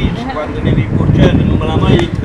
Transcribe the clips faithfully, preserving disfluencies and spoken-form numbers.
amici, quando ne vi porcete non me la mai.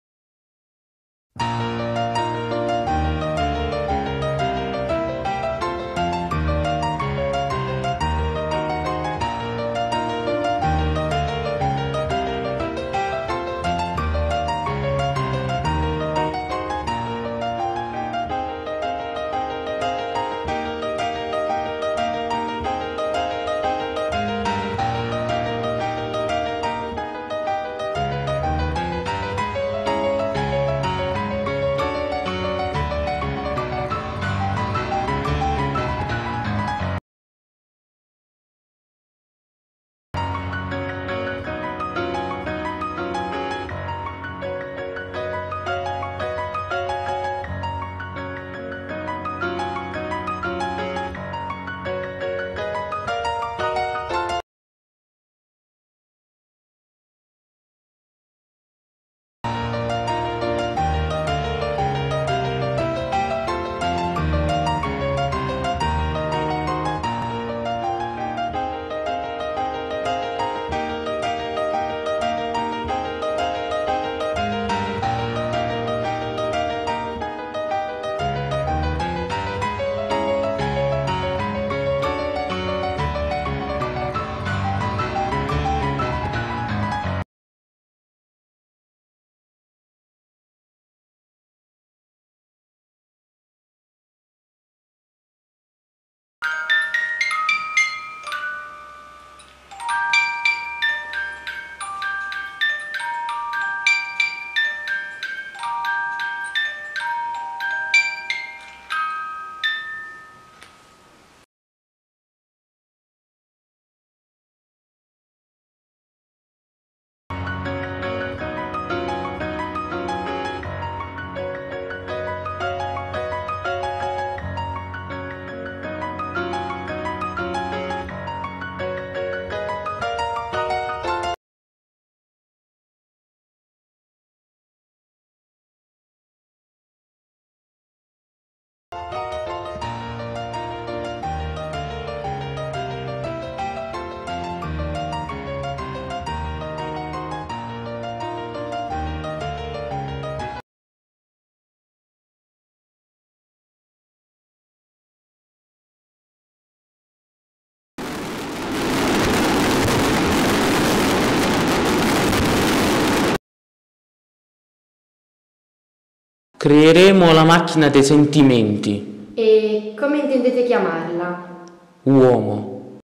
Creeremo la macchina dei sentimenti. E come intendete chiamarla? Uomo.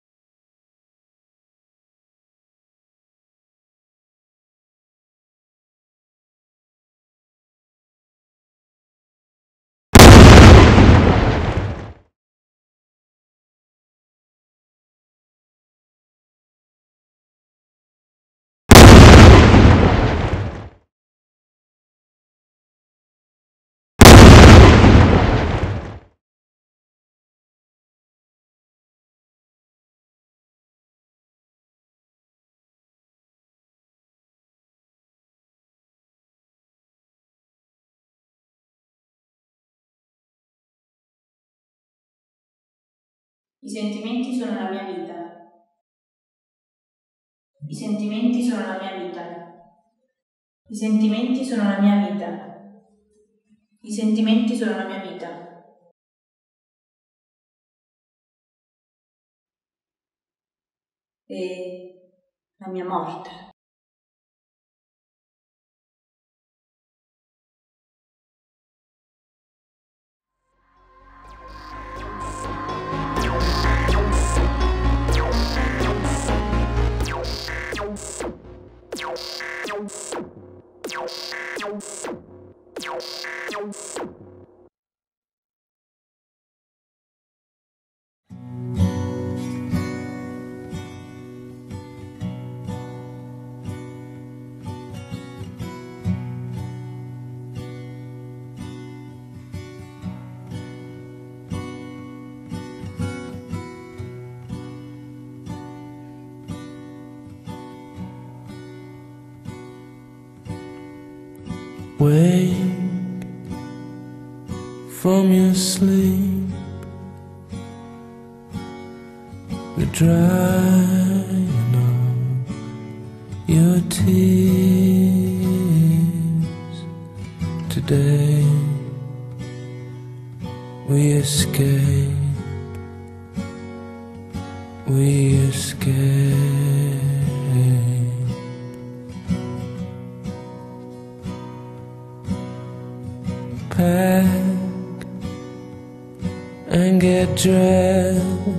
I sentimenti sono la mia vita. I sentimenti sono la mia vita. I sentimenti sono la mia vita. I sentimenti sono la mia vita. E la mia morte. Wake from your sleep, we're drying up your tears. Today we escape, we escape. Pack and get dressed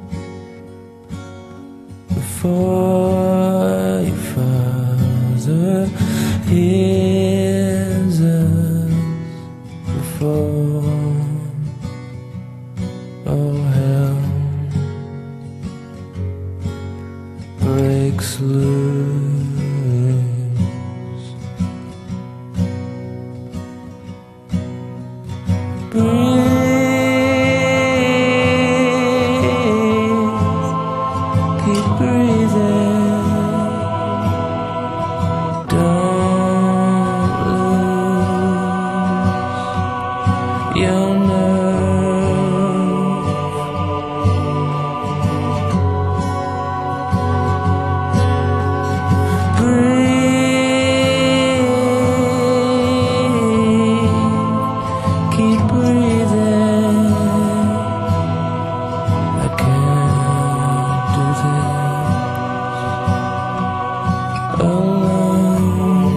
before your father hears us, before all hell breaks loose. Keep breathing, don't lose your nerve. Breathe, keep breathing. I can't do this alone.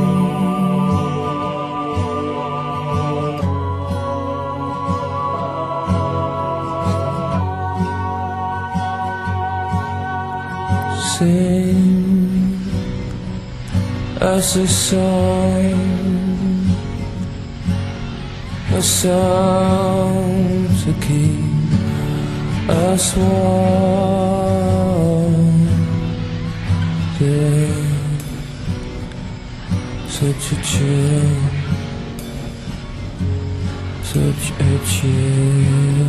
Sing us a song, a song to keep us warm. Yeah, such a chill, such a chill.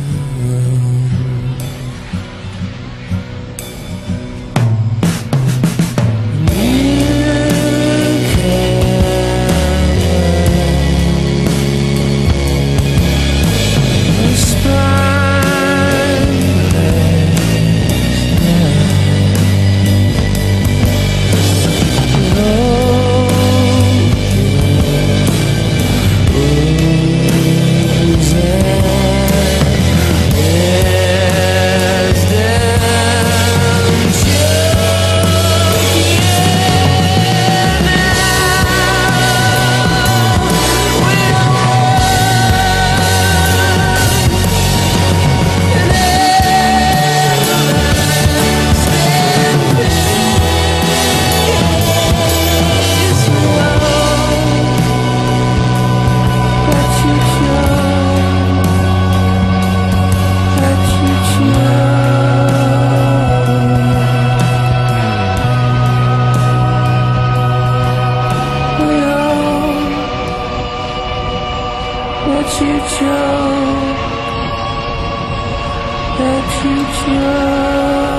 Let you choke, let you choke.